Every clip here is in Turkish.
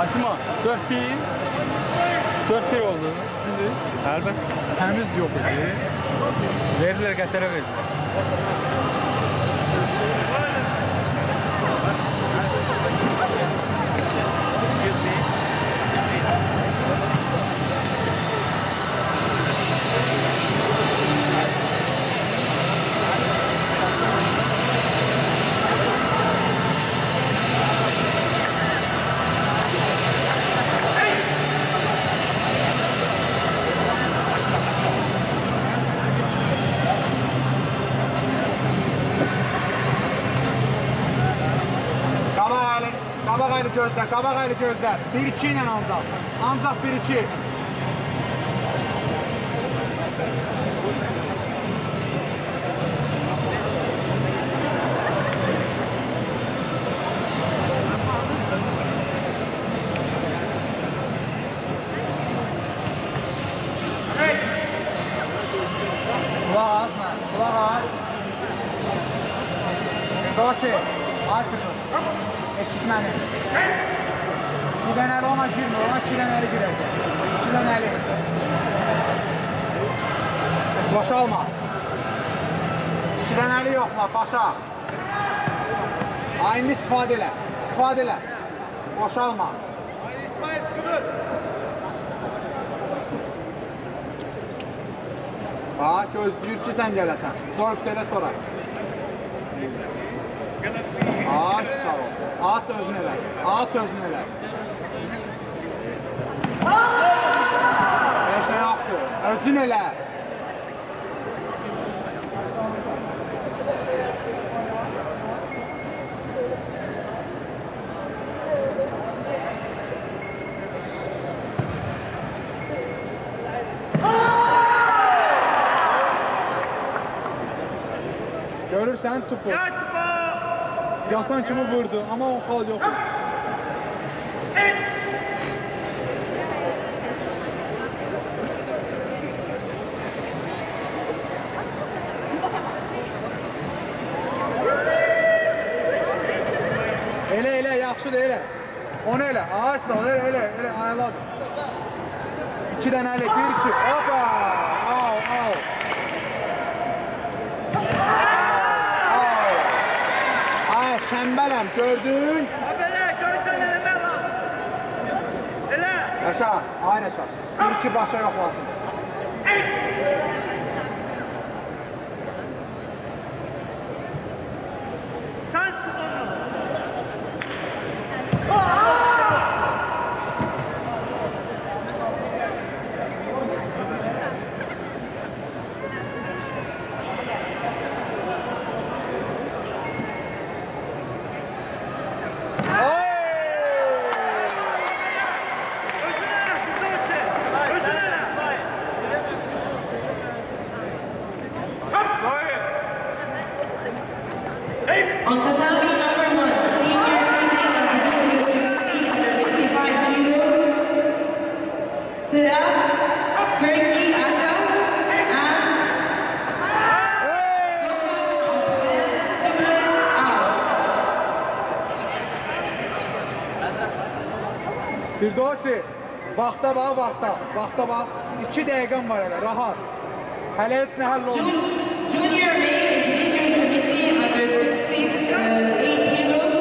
Asima 4-1. 4-1 oldu. Şimdi elbette temiz yok idi. Verdiler, Qətərə verdiler. Qabaq aylı gözlər. 1-2 ilə ancaq. Ancaq 1-2. Kulaq az mən. Kulaq az. Doçi. Ay kızım. Eşit məni. Bir dənəli ona girmir, ona 2 dənəli girəcək. 2 dənəli. Boşalma. 2 dənəli yoxla, başa. Aynı istifadə elə. İstifadə elə. Boşalma. Aynı İsmail sıkılır. Bax, gözləyir ki, sən gələsən. Zorb elə sonra. Aç, sağ ol. Aç özün elə. Aç özün elə. Heç nə yoxdur. Özün elə. Görürsən topu. Yatan kimi vurdu, amma o xal yox. Elə, yaxşıdır, elə. Onu elə, ağaç sal, elə, ayaladır. 2 dənəli, 1-2, hopa! Au. Şəmbələm, gördün? Belə, görsən eləmək lazım. Elə. Yaşa, ay Yaşa. 1-2 başa yoxlasın. Sən sıx onu. On tatami number 1, senior female individual under 55 kilos, Serap Turkey Aka and Firdevsi, vaxta bax. 2 dəqiqən var elə, rahat. Hələ heç nə həll olmuyor. Junior male individual committee under 68 kilos,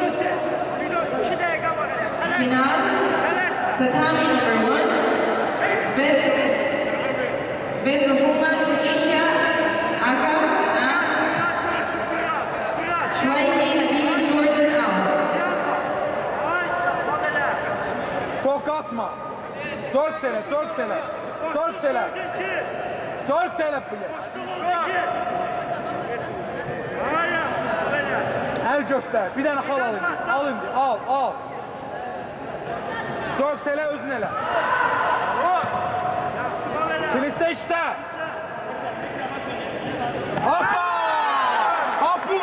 final, tatami number 1, Ben Mahoma Tunisia Aka and Shwaiki Nabil Jordan Al. Çox qaçma. Zork tələ. Əl göstər. Bir dənə xal al indi. Al. Zork tələ, özün elə. Filistə işlə. Hoppa! Hapu!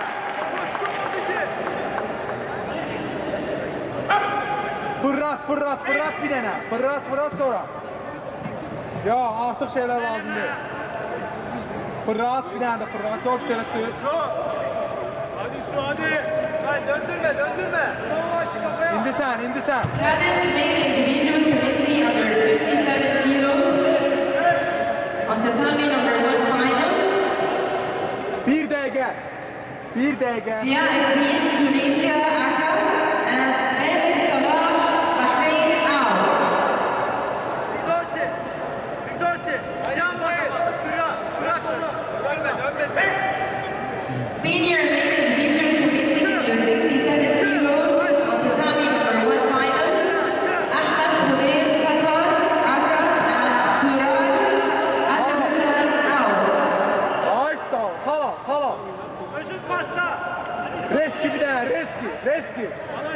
Fırlat bir dənə. Fırlat sonra. Ya, artıq şeylər lazım deyil. Fırlat, bir dənə də fırlat. Çok bir dənə çıx. Hadi. Döndürme. İndi indi sen. Cadet male individual committee under 57 kilos. On tatami number 1 final. 1 dakika. 1 dakika. Dia Eddin, Tunisia, Aka, and Mehdi Salah, Bahrain, Al. Firdevsi. Firdevsi. Ayağın bakamadı. Bırak onu. Ölmesin. Senior male individual committee under 67 kilos. On tatami number 1 final. Ahmed Khudair, Qatar, Aka, and Turan, Azerbaijan, Al. Ay sağ ol. Halal. Özün patla. Reski bir tane. Reski.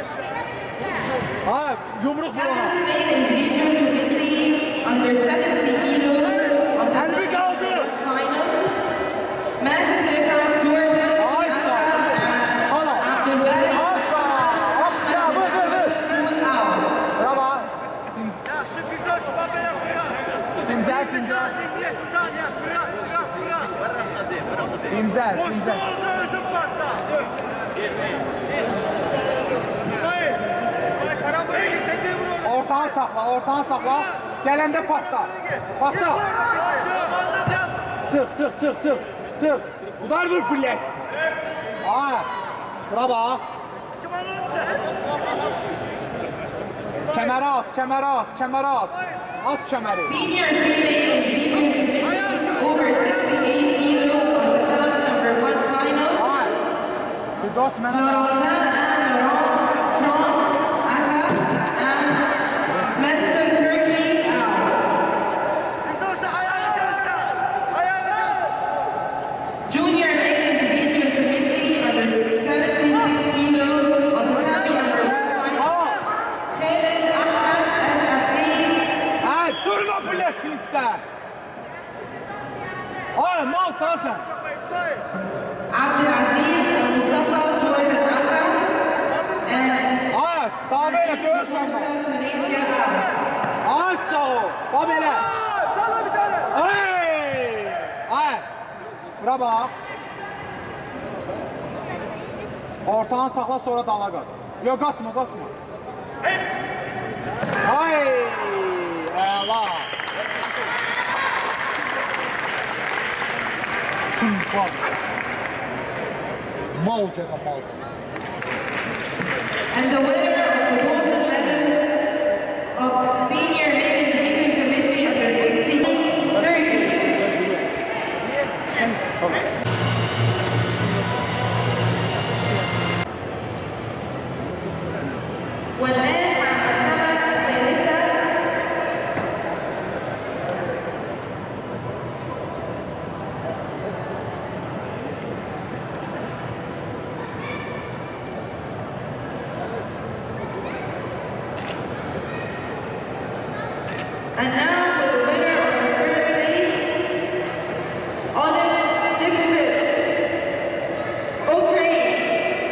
Ha, yumruk vur ona. Cadet male individual committee under 70 kilos. On tatami number 1 final. Massive record Jordan, Ay sağ ol. Aka, Halal. and Abdulbarik, Ya vur. School, Al. Bravo. Ya şu Firdevsi babaya bırak. İmza. 20 saniye. Bırak. İmza. Boşta oldu özün patla. İsmail karambole gir. Tekmeyi vur orada. Ortağı sakla. Gelende patla. Çık. Udar vur bilek. Ay. Bravo. Kemere at. At kemeri. Senior female individual committee over 68 kilos on tatami number 1 final. Ay. Firdos mene. Florentin and Laurent, France, Aka, and Mesut Turkey, Al. Firdevsi ayağını göster. Junior male individual committee under 76 kilos on tatami number 1 final. Khaled Ahmed Esafis, Ay durma bilek kilitste. Ay mal sana sen. İsmail. Abdulaziz and Mustafa Jordan Aka, and Ay daha böyle dövüş olma. Tunisia, Al. Ay sağ ol. Bak böyle. Sana bir tane. Ay. Bravo. Ortağını sakla sonra dala kaç. Yok kaçma. Ay. Ela. Çumpan. Mal canım mal. And the winner of the gold medal of senior male individual committee under 60, Turkey. والآن مع المرتبة الثالثة And now for the winner of the third place, Oleg Lipovich, Ukraine.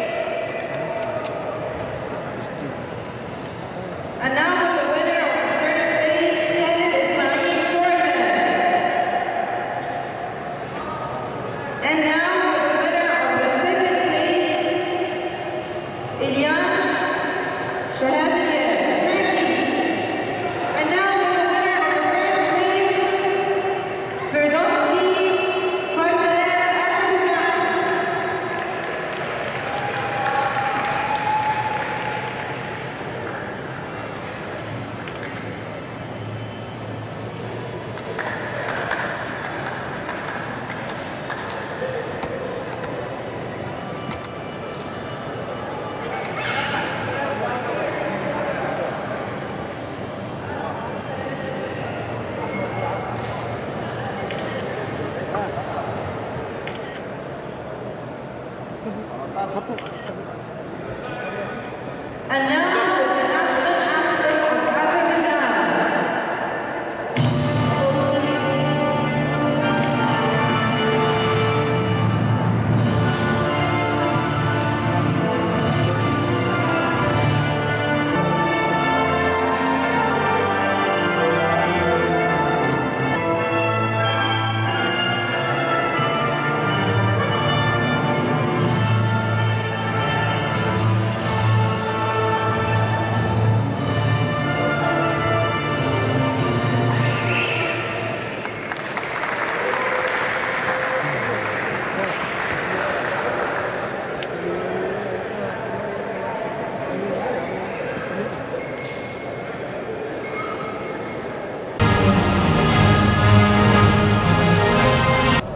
And now for the winner of the third place, Khaled Ismail, Georgia. And now for the winner of the second place, Ilyan Shahabiyev, Turkey. And now for the winner of the first place, Firdevsi Farzalah, Azerbaijan. And now with the national anthem of Azerbaijan.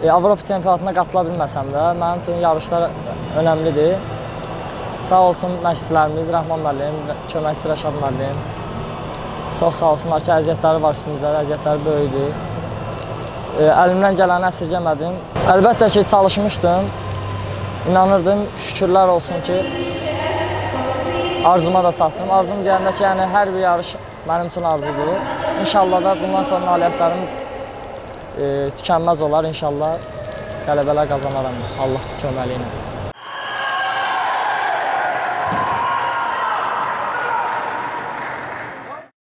Avropa çempionatına qatıla bilməsəm də, mənim üçün yarışlar önəmlidir. Sağ olsun məşqçilərimiz, Rəhman müəllim, köməkçi Rəşad müəllim. Çox sağ olsunlar ki, əziyyətləri var üstümüzdə, əziyyətləri böyükdür. Əlimdən gələni əsirgəmədim. Əlbəttə ki, çalışmışdım, inanırdım, şükürlər olsun ki, arzuma da çatdım. Arzum deyəndə ki, yəni hər bir yarış mənim üçün arzudur. İnşallah da bundan sonra nailiyyətlərim tükənməz olar, inşallah qələbələr qazanaram Allah köməyi ilə.